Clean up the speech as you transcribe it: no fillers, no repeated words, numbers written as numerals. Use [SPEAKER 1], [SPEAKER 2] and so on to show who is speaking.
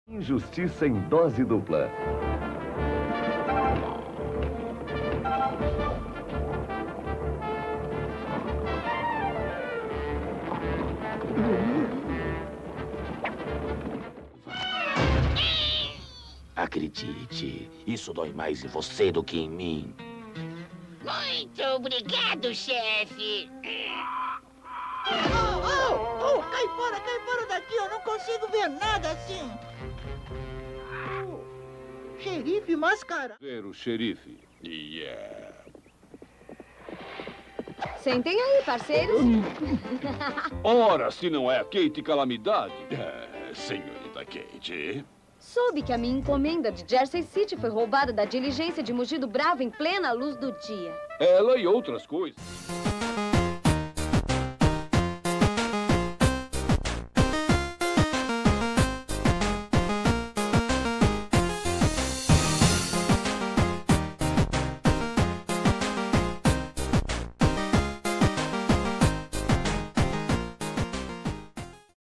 [SPEAKER 1] Injustiça em dose dupla.
[SPEAKER 2] Acredite, isso dói mais em você do que em mim.
[SPEAKER 3] Muito obrigado, chefe.
[SPEAKER 4] Cai fora daqui, eu não consigo ver nada assim. Xerife mascarado.
[SPEAKER 5] Ver o xerife. Yeah.
[SPEAKER 6] Sentem aí, parceiros.
[SPEAKER 5] Ora, se não é a Kate Calamidade. Senhorita Kate.
[SPEAKER 6] Soube que a minha encomenda de Jersey City foi roubada da diligência de Mogi do Bravo em plena luz do dia.
[SPEAKER 5] Ela e outras coisas.